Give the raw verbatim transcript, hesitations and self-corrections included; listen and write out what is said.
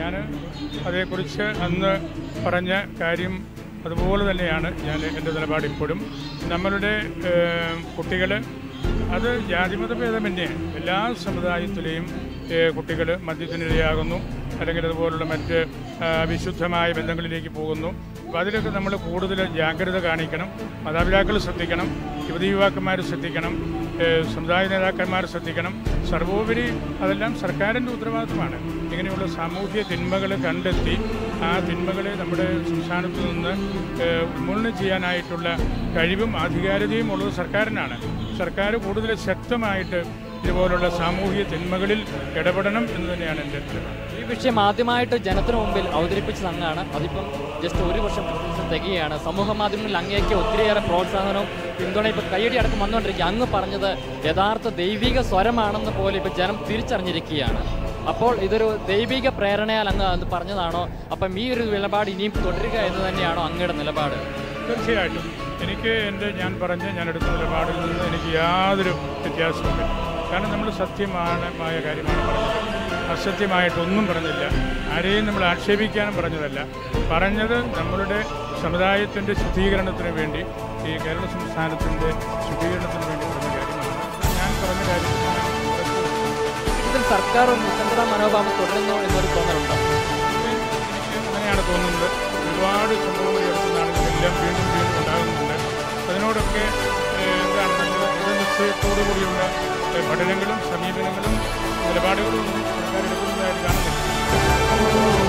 ഞാൻ അതേക്കുറിച്ച് അന്ന് പറഞ്ഞ കാര്യം അതുപോലെ തന്നെയാണ് ഞാൻ എൻ്റെ നിലപാട് ഇപ്പോഴും. നമ്മളുടെ കുട്ടികൾ അത് ജാതിമതഭേദമന്യേ എല്ലാ സമുദായത്തിലെയും കുട്ടികൾ മദ്യത്തിനിരയാകുന്നു, അല്ലെങ്കിൽ അതുപോലുള്ള മറ്റ് വിശുദ്ധമായ ബന്ധങ്ങളിലേക്ക് പോകുന്നു. അപ്പോൾ അതിലൊക്കെ നമ്മൾ കൂടുതൽ ജാഗ്രത കാണിക്കണം. മാതാപിതാക്കൾ ശ്രദ്ധിക്കണം, യുവതി യുവാക്കന്മാർ ശ്രദ്ധിക്കണം, സമുദായ നേതാക്കന്മാർ ശ്രദ്ധിക്കണം. സർവോപരി അതെല്ലാം സർക്കാരിൻ്റെ ഉത്തരവാദിത്വമാണ്. ഇങ്ങനെയുള്ള സാമൂഹ്യ തിന്മകൾ കണ്ടെത്തി ആ തിന്മകളെ നമ്മുടെ സംസ്ഥാനത്ത് നിന്ന് ഉന്മൂലനം ചെയ്യാനായിട്ടുള്ള കഴിവും ആധികാരികതയും ഉള്ളത് സർക്കാരിനാണ്. സർക്കാർ കൂടുതൽ ശക്തമായിട്ട് ഇതുപോലുള്ള സാമൂഹിക തിന്മകളിൽ ഇടപെടണം എന്ന് തന്നെയാണ് എൻ്റെ നിലപാട്. ഈ വിഷയം ആദ്യമായിട്ട് ജനത്തിന് മുമ്പിൽ അവതരിപ്പിച്ചത് അങ്ങാണ്. അതിപ്പം ജസ്റ്റ് ഒരു വർഷം തികയാണ്. സമൂഹ മാധ്യമങ്ങളിൽ അങ്ങേക്ക് ഒത്തിരിയേറെ പ്രോത്സാഹനവും പിന്തുണ ഇപ്പോൾ കയ്യടി അടക്കം വന്നുകൊണ്ടിരിക്കുക. അങ്ങ് പറഞ്ഞത് യഥാർത്ഥ ദൈവിക സ്വരമാണെന്ന് പോലെ ഇപ്പോൾ ജനം തിരിച്ചറിഞ്ഞിരിക്കുകയാണ്. അപ്പോൾ ഇതൊരു ദൈവിക പ്രേരണയാൽ അങ്ങ് അത് പറഞ്ഞതാണോ? അപ്പം ഈ ഒരു നിലപാട് ഇനിയും തുടരുക എന്ന് തന്നെയാണോ അങ്ങയുടെ നിലപാട്? തീർച്ചയായിട്ടും എനിക്ക് എൻ്റെ ഞാൻ പറഞ്ഞ ഞാൻ എടുത്ത നിലപാടിൽ നിന്ന് എനിക്ക് യാതൊരു വ്യത്യാസവുമില്ല. കാരണം നമ്മൾ സത്യമായ കാര്യമാണ് പറഞ്ഞത്, അസത്യമായിട്ടൊന്നും പറഞ്ഞില്ല. ആരെയും നമ്മൾ ആക്ഷേപിക്കാനും പറഞ്ഞതല്ല. പറഞ്ഞത് നമ്മളുടെ സമുദായത്തിൻ്റെ ശുദ്ധീകരണത്തിന് വേണ്ടി, ഈ കേരള സംസ്ഥാനത്തിൻ്റെ ശുദ്ധീകരണത്തിന് വേണ്ടി പറഞ്ഞ കാര്യമാണ്. ഞാൻ പറഞ്ഞ കാര്യം ഇതിൽ സർക്കാർ നിസ്സംഗത മനോഭാവം തുടരുന്നു എന്നൊരു തോന്നലുണ്ടോ? എനിക്ക് അങ്ങനെയാണ് തോന്നുന്നത്. ഒരുപാട് സംഭവങ്ങൾ എടുക്കുന്നതാണ് എല്ലാം വീണ്ടും വീണ്ടും ഉണ്ടാകുന്നുണ്ട്. അതിനോടൊക്കെ എന്താണ് നമ്മൾ ദൃഢനിശ്ചയത്തോടു കൂടിയുള്ള പഠനങ്ങളും സമീപനങ്ങളും നിലപാടുകളും ഒന്നും സർക്കാർ എടുക്കുന്നതായിട്ട് കാണുന്നില്ല.